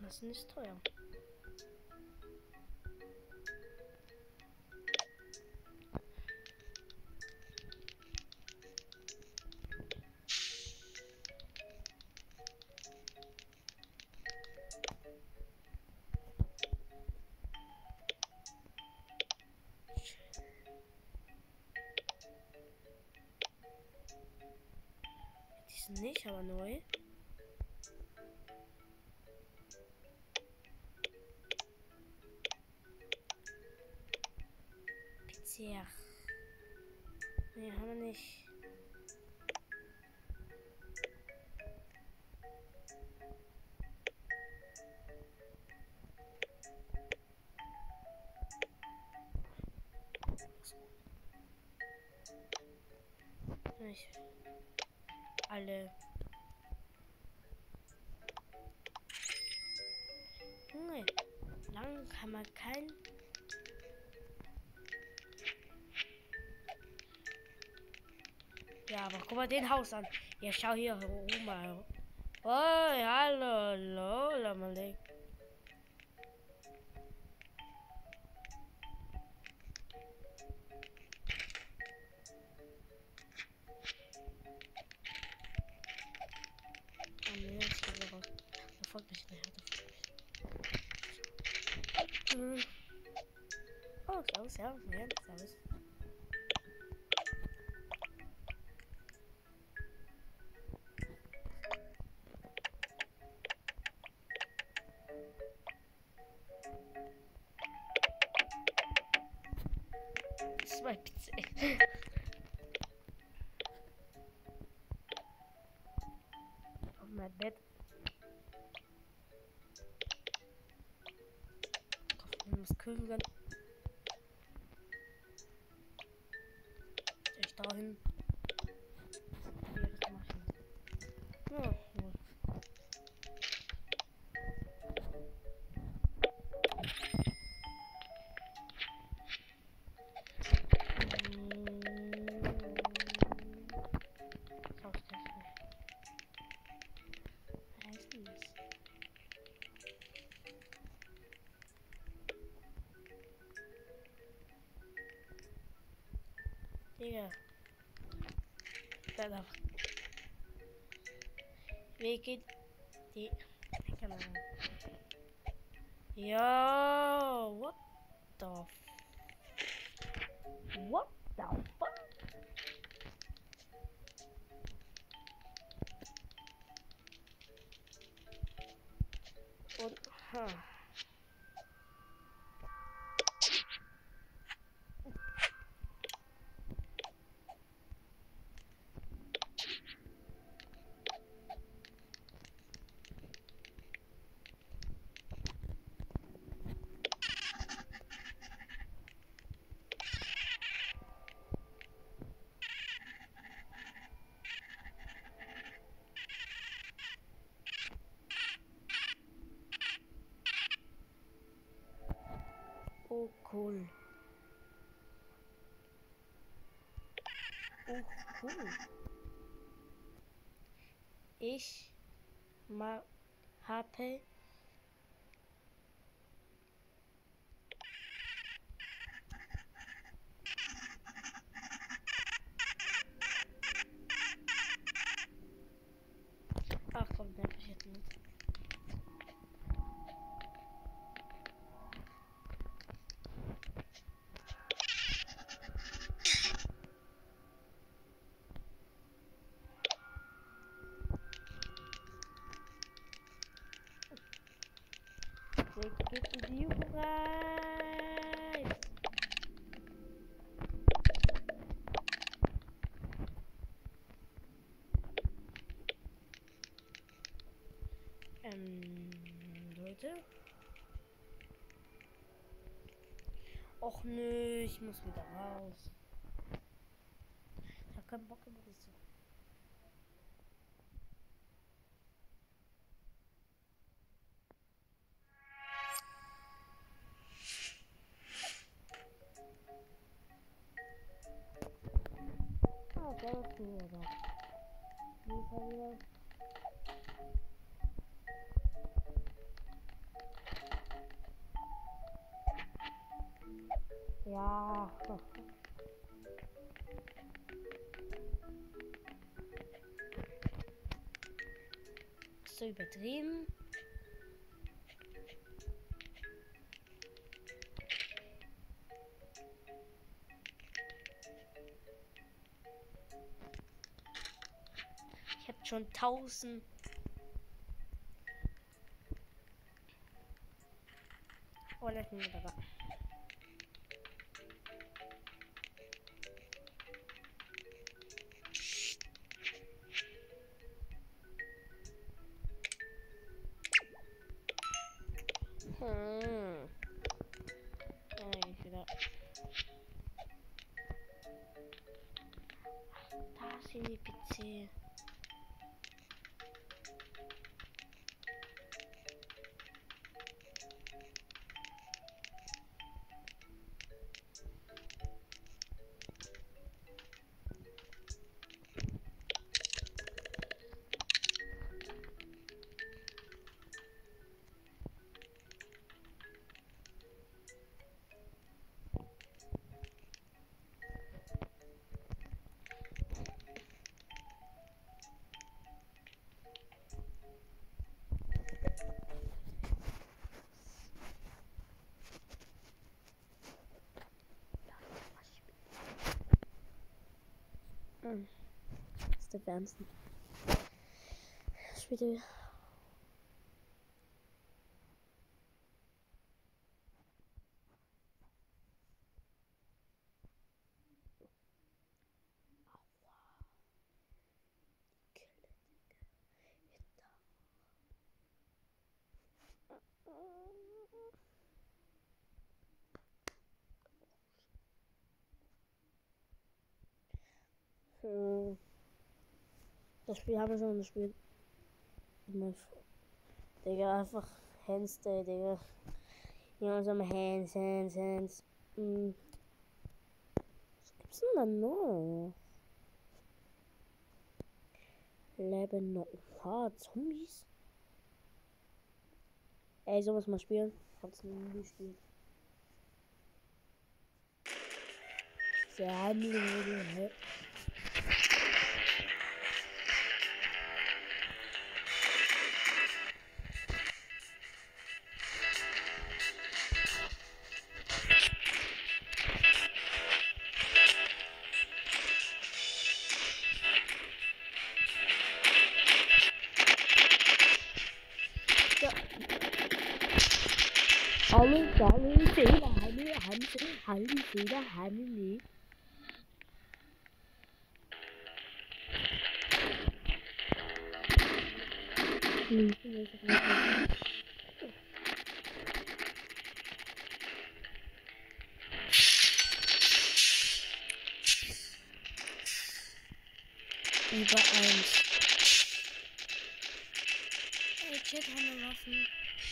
Das ist teuer. Die sind nicht, aber neu. Pizza. Nee, haben wir nicht. Nicht alle. Junge, lang kann man kein. Ja, aber guck mal den Haus an. Ja, schau hier mal. Oh, hallo, hallo, mal. Oh nee, jetzt geht er raus. Der folgt mich nicht. Oh, servus, ja, servus. Das ist mein Pizza. Auf mein Bett. Ich muss kühlen. Ich dahin. Hier, das mach ich nicht. Ja, cool. Digga. Da. Wie geht die. Keine Ahnung. Yo, what the What the fuck? Und oh cool. Oh cool. Ich habe ach komm, nerv ich jetzt nicht. Geht in die rein. Leute. Och nö, ich muss wieder raus. Ich hab keinen Bock mehr so. Ah, der ist wieder da. Wie ist er wieder? Ja. So übertrieben. Ich habe schon 1000. Oh, leck mich dabei. Ich wieder. Da sind die PC. Das ist der wärmste. Später. Das Spiel haben wir schon gespielt. Digga, einfach Handstay, Digga. Ja, so Hands. Was gibt's denn da noch? Leben noch. Zombies? Ey, sowas mal spielen. Hab's nie gespielt. Sehr müde. Über 1. Ey, Chat haben wir Waffen.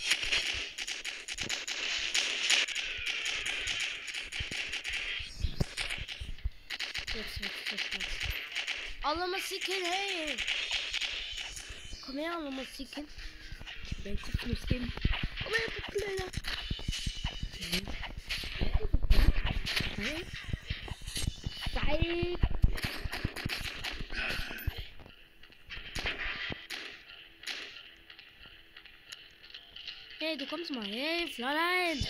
Jetzt. Alle Musiken, hey! Komm her, alle Musiken. Ich will den Kopf nicht geben. Komm her, du Kleiner. Zeig! Hey, du kommst mal. Hey, Fräulein!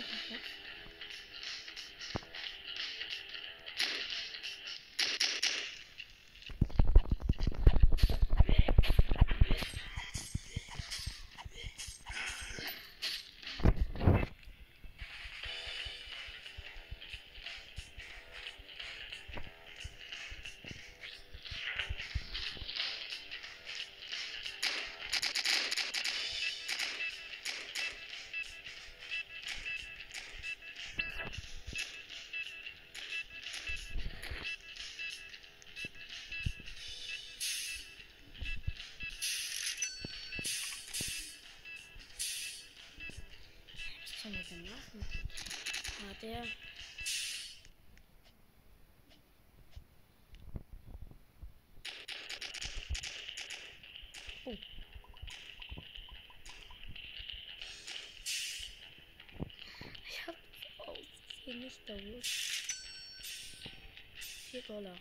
Was soll ich denn machen? Der. Oh. Ich hab aus Okay, nicht da wo. $4.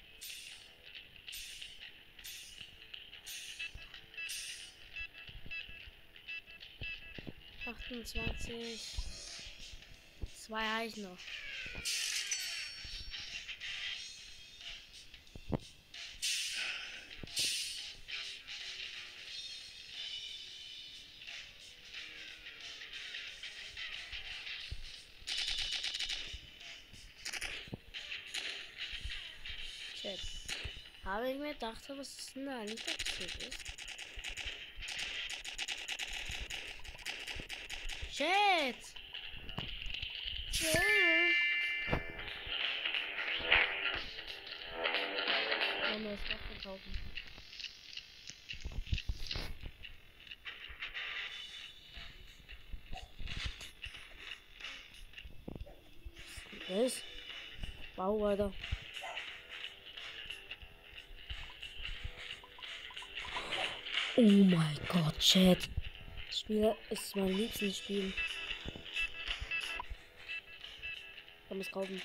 28. 2 habe ich noch. Chat. Habe ich mir gedacht, was ist denn da eigentlich passiert ist? Chat! Chat! Oh, neues Waffen kaufen. Was? Bau weiter. Oh mein Gott, Chat. Das Spiel ist mein liebstes Spiel. Ich muss kaufen.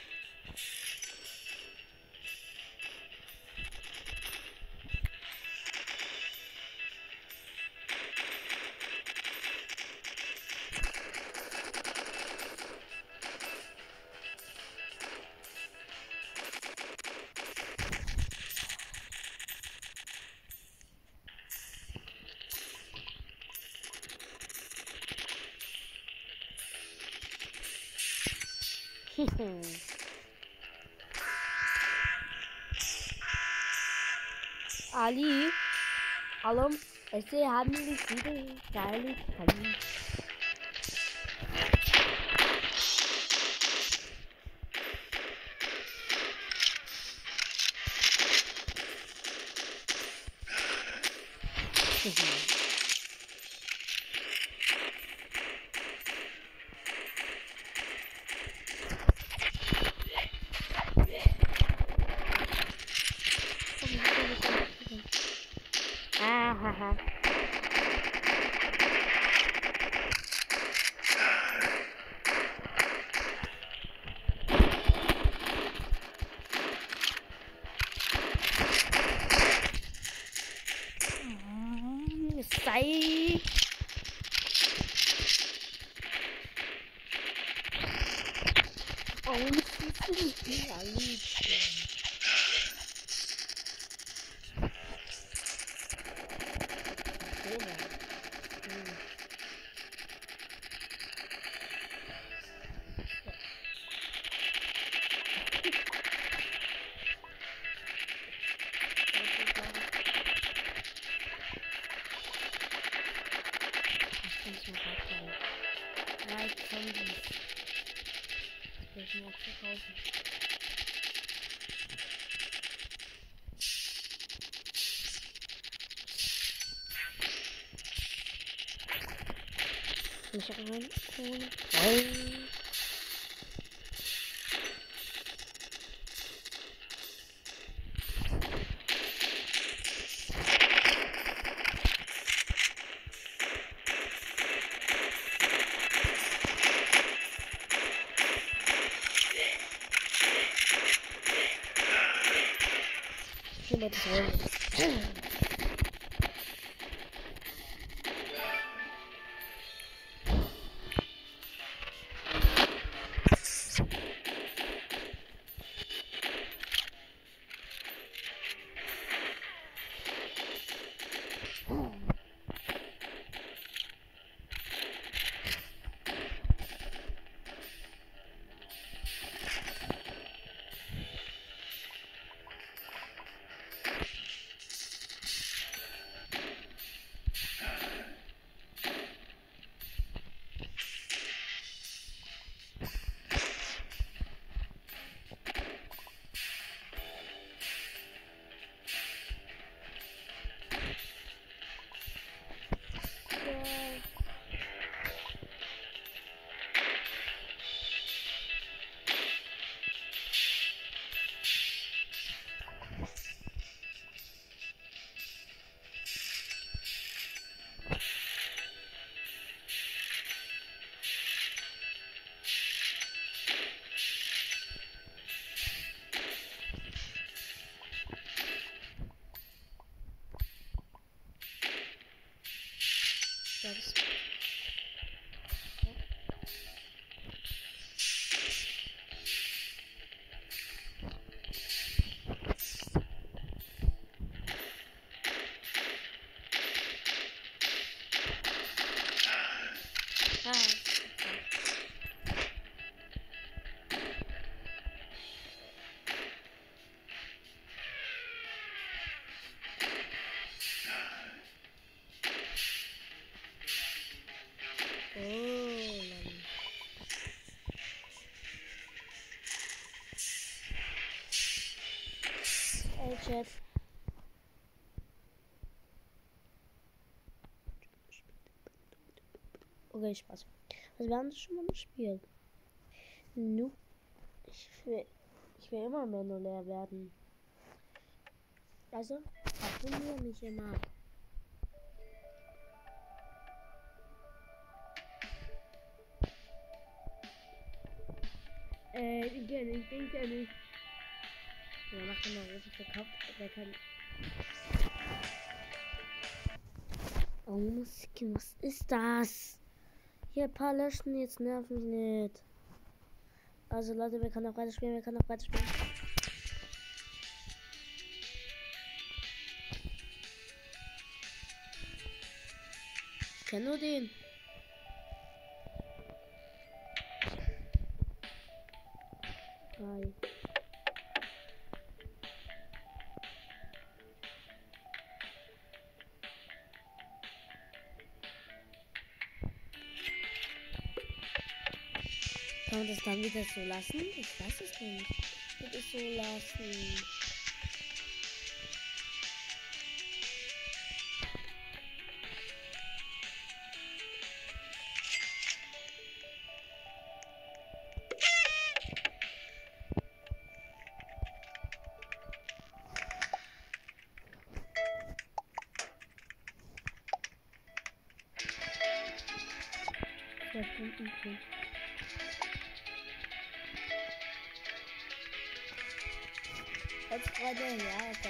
Ali, alım, ese hamile sidi, geil, Ali. Haha. Sei. Oh, das ist nicht Ali. Nicht rein. Nein. Chat. Okay, Spaß. Also wir haben das schon mal gespielt. Nu. Ich will immer mehr nur leer werden. Also, abonniere mich immer. Den kenn ich. Ja, mach mal Rosen verkauft. Wer kann. Oh, Musik, was ist das? Hier ein paar löschen, jetzt nerven mich nicht. Also Leute, wir können auch weiterspielen, Ich kenn nur den. Hi. Kann man das dann wieder so lassen? Ich weiß es nicht. Ich will es so lassen. Jetzt gerade, ja.